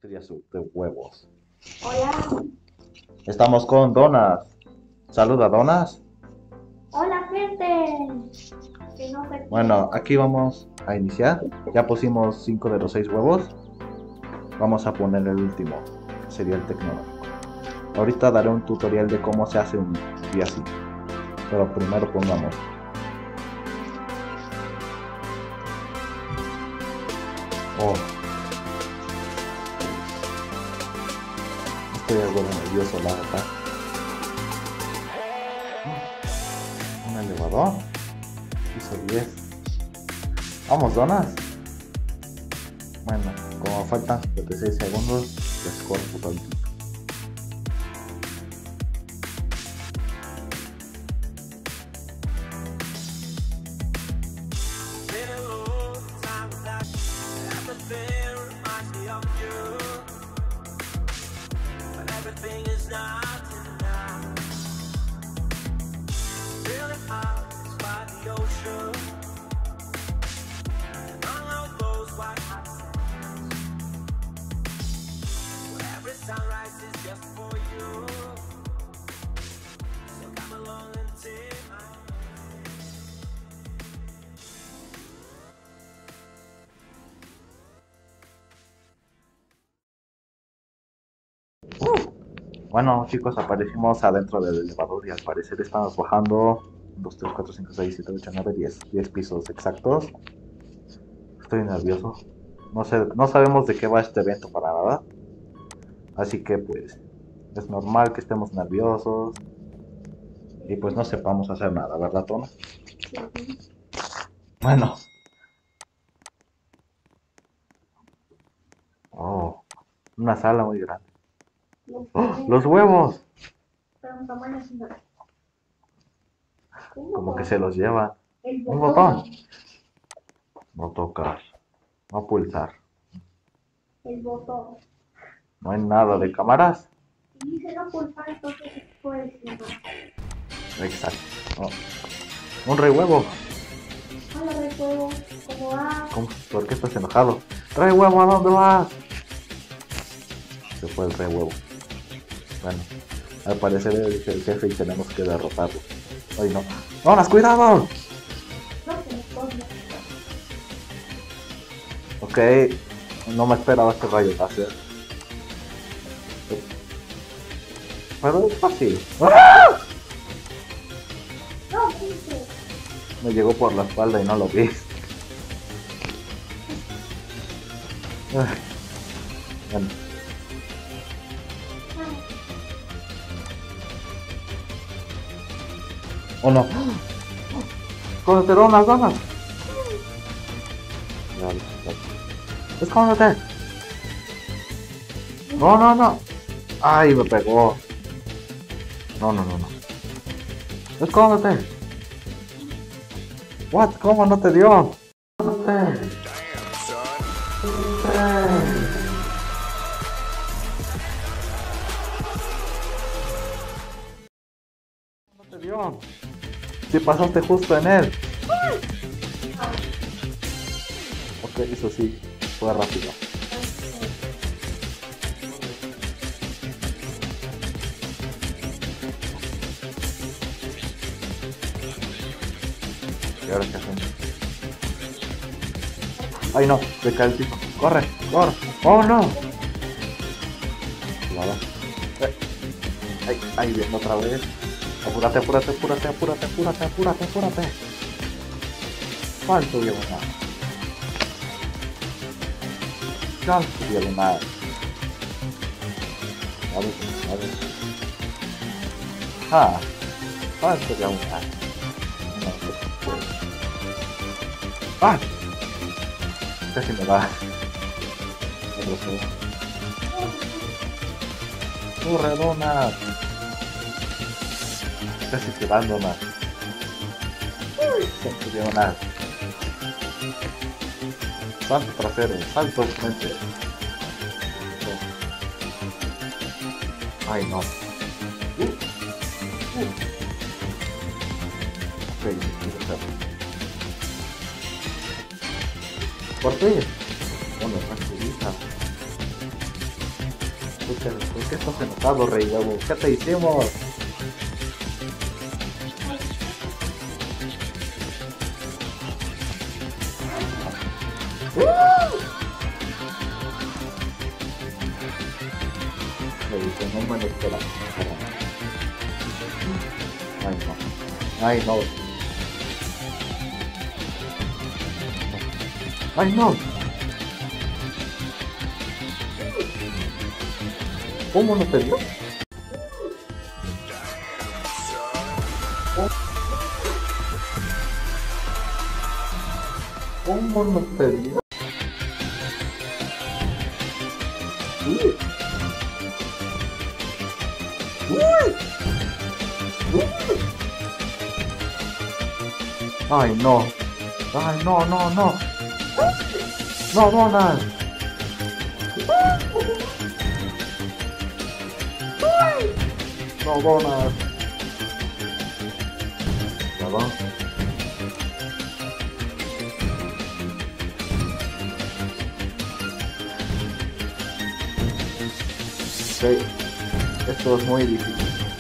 Crías de huevos. Hola, Estamos con Donas. Saluda, Donas. hola gente. Que no me Bueno, entiendo. aquí vamos a iniciar. Ya pusimos 5 de los 6 huevos. Vamos a poner el último. Sería el tecnológico. Ahorita daré un tutorial de cómo se hace un día así. Pero primero pongamos. Oh, estoy algo nervioso, la verdad. Un elevador. Piso 10. Vamos, Donas. Bueno, como faltan 56 segundos, les corto todo el tiempo. Bueno, chicos, aparecimos adentro del elevador y al parecer estamos bajando 1, 2, 3, 4, 5, 6, 7, 8, 9, 10 pisos exactos. Estoy nervioso. No sé, no sabemos de qué va este evento para nada. Así que pues es normal que estemos nerviosos y pues no sepamos hacer nada, ¿verdad, Tona? Sí. Bueno. Oh, una sala muy grande. ¡Oh, los huevos! Pero un tamaño similar. Como que se los lleva. El Un botón. botón. No tocar. No pulsar. El botón. No hay nada de cámaras. Y dice no pulsar, entonces puedes llamar. Exacto. Oh, un rey huevo. Hola, de juego. ¿Cómo va? ¿Por qué estás enojado? ¡Rey huevo, a dónde vas! Se fue el rey huevo. Bueno, al parecer es el jefe y tenemos que derrotarlo. ¡Ay, no! ¡Donas, cuidado! No se me pone. Ok, no me esperaba este rayo láser. Pero es fácil. ¡Ah! No, dice. Me llegó por la espalda y no lo vi. Bueno, oh no. ¡Escóndete, Donas, Donas! ¡Escóndete! No, no, no. ¡Ay, me pegó! No, no, no, no. ¡Escóndete! ¿What? ¿Cómo no te dio? ¡Escóndete! No te dio. Si pasaste justo en él. Ok, eso sí, fue rápido. ¿Y ahora qué hacemos? ¡Ay no! Se cae el piso. ¡Corre! ¡Corre! ¡Oh no! Nada. ¡Ay! ¡Ay! Viendo otra vez. Apúrate, apúrate, apúrate, apúrate, apúrate, apúrate, apúrate. ¿Cuánto llevo nada? ¿Cuánto llevo nada? A ver. Ah, ¿cuánto llevo nada? No sé. ¡Ah! Casi me va. No sé. ¡Corre, Donas! Casi te van, Donas. No llevo nada. Salto trasero, salto frente. Ay no. Ok, quiero hacerlo. ¿Por qué? Bueno, tranquiliza. ¿Por qué estás enojado, Rey Huevo? ¿Qué te hicimos? Le dice, no me lo espera. Ay, no. Ay, no. Ay, no. ¿Cómo no te dio? ¿Cómo no te dio? Uy. Uy. Uy. Ay, no. Ay, no, no, no. No, Donald. No, Donald. Ya va. Ok. Esto es muy difícil.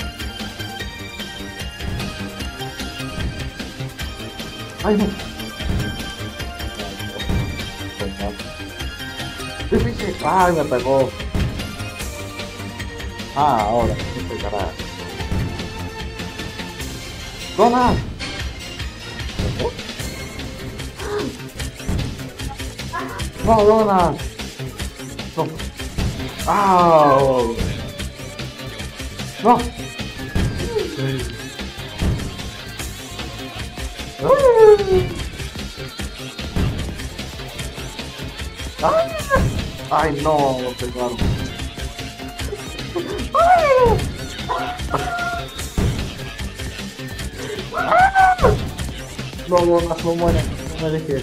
Ay, no. Difícil. Ay, me pegó. Ah, ahora me pegará. Donald. No, Donald. No. Ah. No. Ay, no, me pegaron. No, Donald, no muere. No me dejes.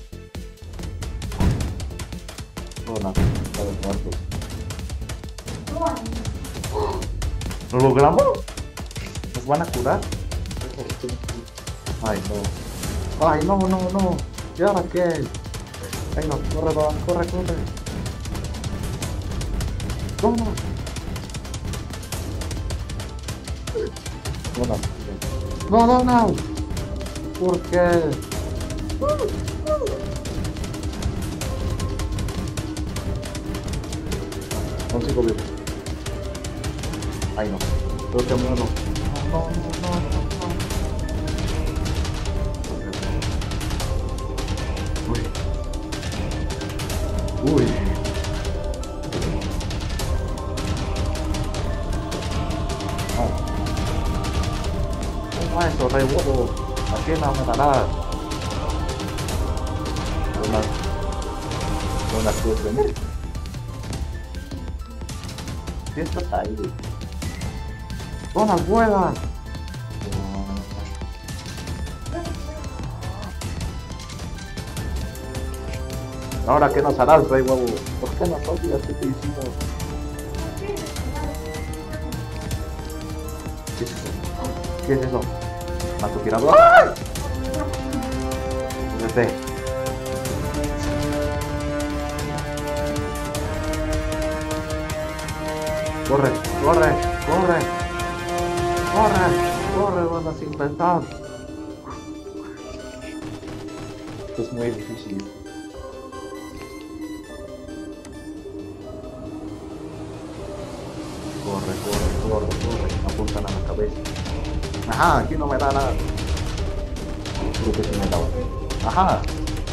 Donald, estamos muertos. ¿Lo logramos? ¿Nos van a curar? Ay, no. Ay, no, no, no. ¿Y ahora qué? Ay, no, corre, Donald, corre, corre. Donald. Donald. No, Donald. ¿Por qué? No sigo vivo. Ay, no. Creo que muero. No, no, no, no, no. Uy. Uy. ¿Cómo es eso, Rey Huevo? ¿A quién me matará? Donald, ¿puedes venir? ¿Qué estás ahí? Donald, vuela. Ahora, ¿qué nos harás, Rey Huevo? ¿Por qué nos odias? ¿Qué te hicimos? ¿Qué es eso? ¿Qué es eso? ¿Francotirador? ¡Ay! Vete. Corre, corre, corre. Corre, corre, van a intentar. Esto es muy difícil. Corre, corre, corre, corre. Apuntan a la cabeza. Ajá, aquí no me da nada. Creo que sí me daba. Ajá.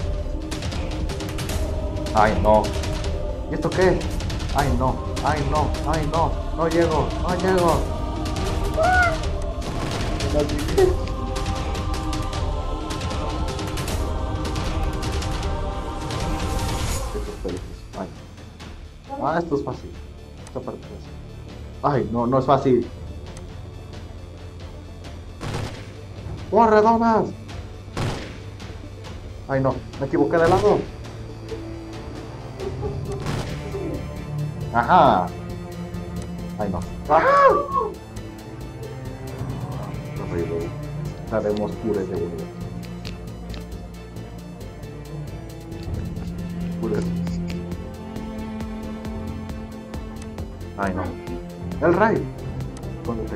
Ay, no. ¿Y esto qué? Ay, no. Ay, no. Ay, no. No llego. No llego. Esto es feliz. Ay. Ah, esto es fácil. Esta parte es fácil. Ay, no, no es fácil. ¡Corre, Donald! Ay, no, me equivoqué de lado. Ajá. Ay, no. ¡Ah! Horrible. Sabemos pures de vuelta. Pures. Ay, no. El Ray. Escóndete.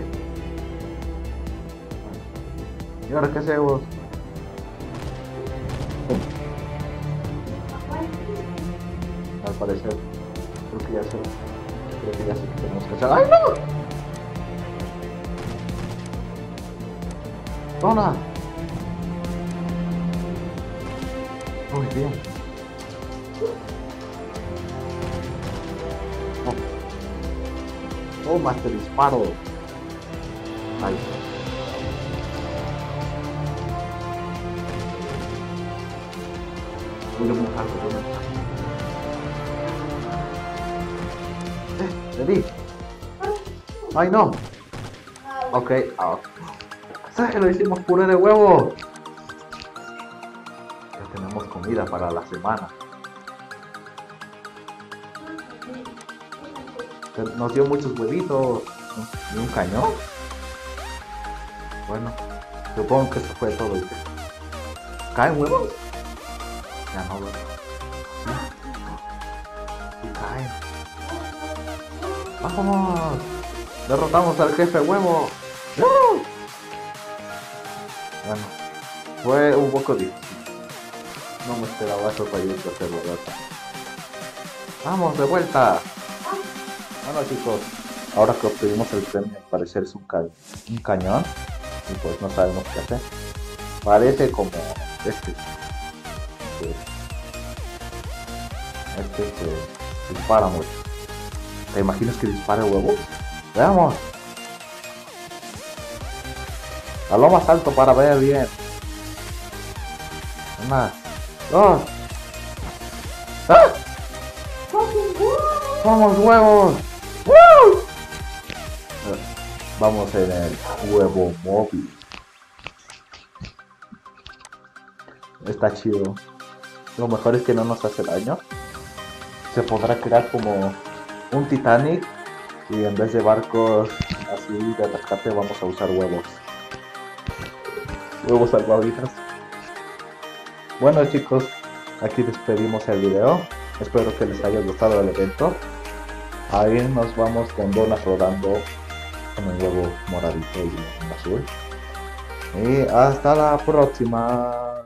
¿Y ahora qué hacemos? Al parecer, creo que ya sé. Creo que ya sé que tenemos que hacer. ¡Ay, no! ¡Tona! Muy bien. Oh, más te disparo. Ay. Voy a mojarlo, voy a mojarlo. Le di. Ay, no. Ok. ¿Sabes que lo hicimos puré de huevo? Ya tenemos comida para la semana. Nos dio muchos huevitos. ¿Y un cañón? Bueno, supongo que eso fue todo. ¿Caen huevos? Ya no, ¿verdad? Sí, caen. ¡Vamos! ¡Derrotamos al jefe huevo! ¡No! Bueno, fue un poco difícil. No me esperaba eso para ir a hacerlo, ¿verdad? ¡Vamos, de vuelta! Bueno, chicos, ahora que obtuvimos el premio, al parecer es un cañón. Y pues no sabemos qué hacer. Parece como este. Que dispara mucho. ¿Te imaginas que dispara huevos? Veamos. A lo más alto para ver bien. Una, dos. ¡Ah! ¡Vamos, huevos! ¡Woo! Vamos en el huevo móvil. Está chido. Lo mejor es que no nos hace daño. Se podrá crear como un Titanic y en vez de barcos así de rescate vamos a usar huevos. Huevos salvavidas. Bueno, chicos, aquí despedimos el video. Espero que les haya gustado el evento. Ahí nos vamos con donas rodando con el huevo moradito y azul. Y hasta la próxima.